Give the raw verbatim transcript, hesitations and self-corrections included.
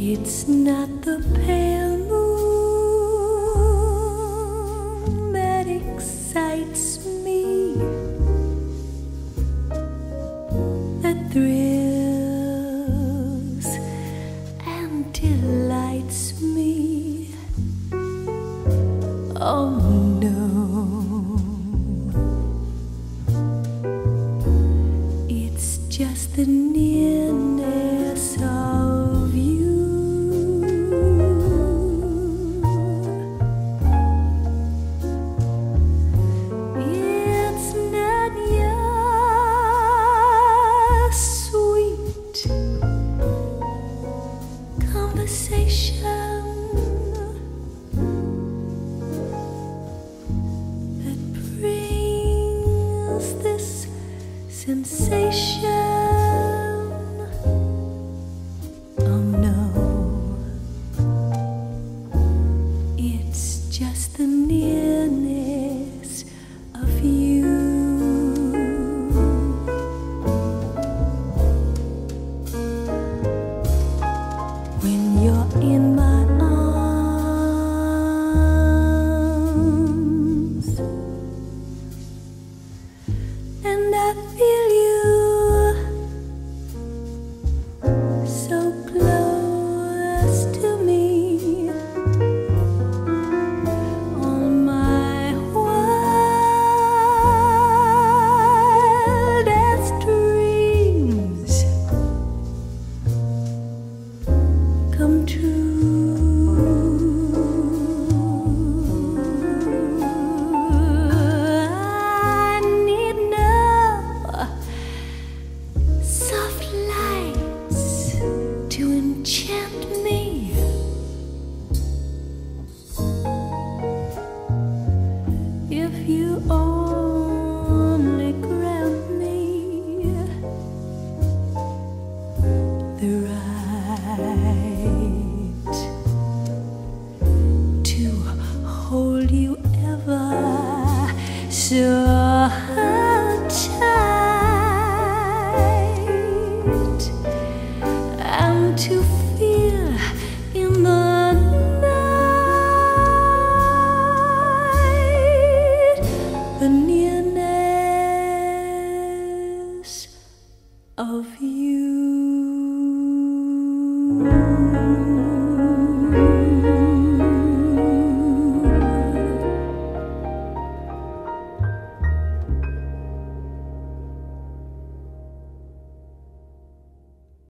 It's not the pale moon that excites me, that thrills and delights me. Oh no, it's just the nearness of you. It's not your sweet conversation that brings this sensation. Oh no, it's just the nearness of you. When you're in my arms and I feel you so close to me, all my wildest dreams come true. I need no soft lights to enchant me. If you only grant me the right to hold you ever so tight and to